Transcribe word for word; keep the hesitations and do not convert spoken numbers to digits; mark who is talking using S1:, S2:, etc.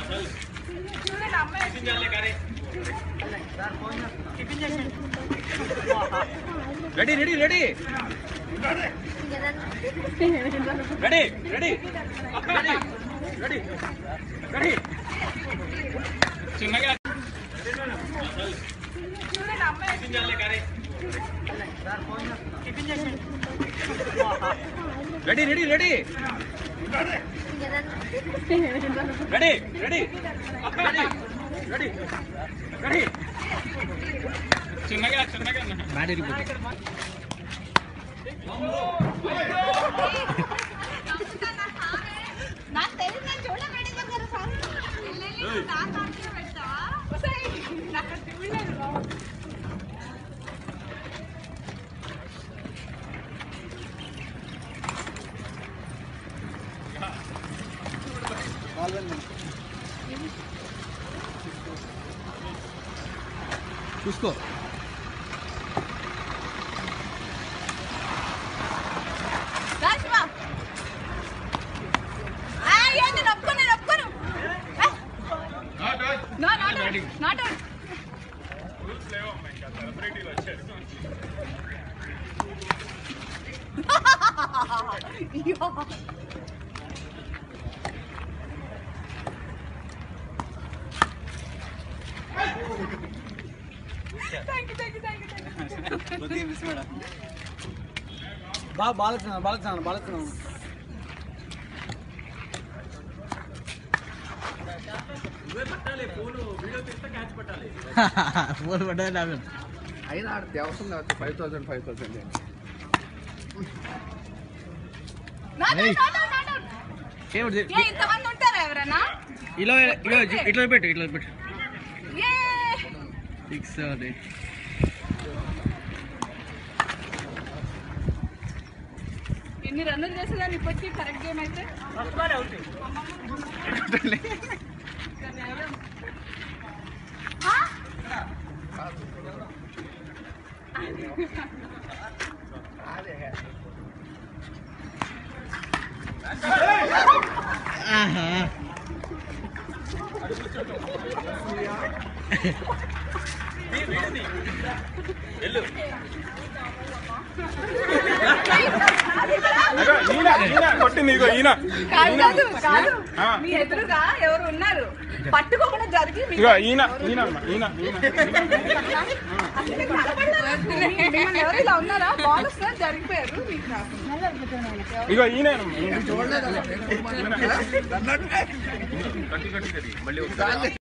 S1: ready ready ready ready ready ready ready చిన్నగా ready ready ready ready ready ready ready చిన్నగా చిన్నగా bat ఇరిగిపోతుంది
S2: నాకు తెలియదు నేను చూడలేదు కదా సార్ నా కాంట్లో పెట్టా నాకు చూడలేదు
S1: చూసుకో బా బాలకృష్ణ బాలకృష్ణ బాలకృష్ణ ఫోన్ పట్టాలి నాకు అయినా ఆడితే అవసరం కావచ్చు ఫైవ్ థౌసండ్ ఫైవ్ థౌసండ్ ఇలా ఇలా ఇట్లా పెట్టు ఇట్లా పెట్టు సిక్స్
S2: ఎన్ని రన్నులు చేసేదాన్ని ఇప్పటికీ కరెక్ట్ గేమ్ అయితే మీ ఎదురుగా ఎవరు ఉన్నారు పట్టుకోకుండా జరిగి ఎవరు ఇలా ఉన్నారా బాల్ వస్తున్నా జరిగిపోయారు
S1: ఇగో ఈయన చూడలేదు